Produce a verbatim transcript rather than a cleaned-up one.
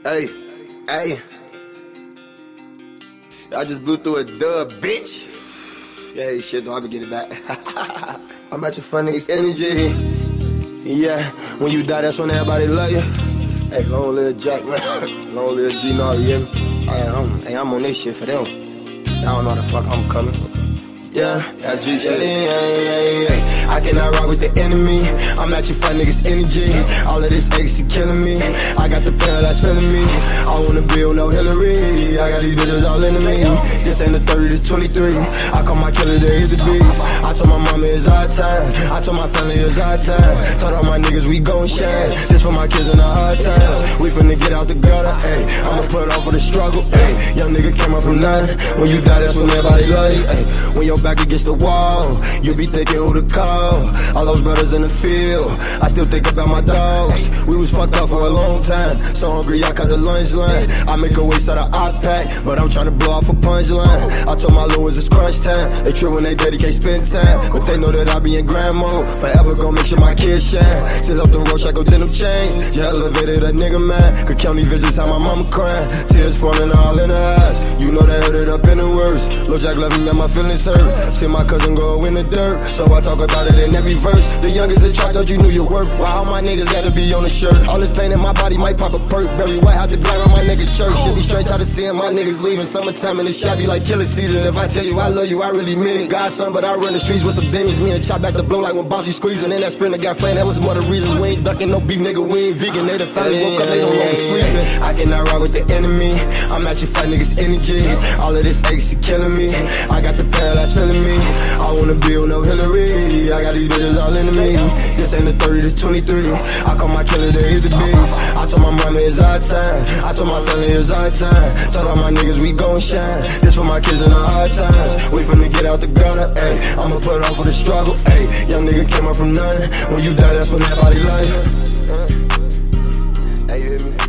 Hey, hey. I just blew through a dub, bitch. Yeah, shit, don't ever get it back. I'm at your fun niggas energy. Yeah, when you die, that's when everybody love you. Hey, long live Jack, man. Long live G, no, you hear me? Hey, I'm, hey, I'm on this shit for them. I don't know the fuck I'm coming. Yeah, that G shit. Yeah, yeah, yeah, yeah. I cannot rock with the enemy. I'm at your fun niggas energy. All of this ecstasy killing me. I got the pen that's feeling me. I wanna build no Hillary. I got these bitches all into me. This ain't the thirty, this twenty-three. I call my killer, they hit the beef. I told my mama it's our time. I told my family it's our time. Told all my niggas we gon' shine. This for my kids in the hard times. We finna get out the gutter, ayy. I'ma put on for the struggle, ayy. Young nigga came up from nothing. When you die, that's when everybody love you, ayy. When your back against the wall, you be thinking who to call. All those brothers in the field, I still think about my dogs. We was fucked up for a long time, so hungry I cut the lunch line. I make a waste out of op pack, but I'm trying to blow off a punchline. I told my Lewis it's crunch time. They true when they dedicate spend time, but they know that I be in grand mode. Forever gon' make sure my kids shine. Sit up the road, I go denim chains. You elevated a nigga man, could count these visits how my mama crying. Tears falling all in her eyes. You know they hurt it up in the worst. Lil Jack left me and my feelings hurt. See my cousin go in the dirt, so I talk about it in every verse. The youngest in charge, thought you knew your work. Why all my niggas gotta be on the shirt? All this pain in my body might pop a perk. Barry White out the grind on my nigga church. Should be strange how to see my niggas leaving. Summertime in the shop be like killing season. If I tell you I love you, I really mean it. Godson, but I run the streets with some demons. Me and Chop back the blow like when Bossy squeezing. In that sprinter got flame, that was more the reasons. We ain't ducking no beef, nigga, we ain't vegan. They the family woke up, they no longer sleeping. I cannot ride with the enemy. I'm at your fight niggas energy. All of this ecstasy killing me. I got the pen that's feeling me. I wanna build no Hillary. I got these bitches all into me. This ain't the thirty, this twenty-three. I call my killer, they hit the beef. I told my mama it's our time. I told my family it's our time. Told all my niggas we gon' shine. This for my kids in the hard times. We finna get out the gutter, ayy. I'ma put on for the struggle, ayy. Young nigga came up from nothing. When you die, that's when everybody love you. Hey, you hear me?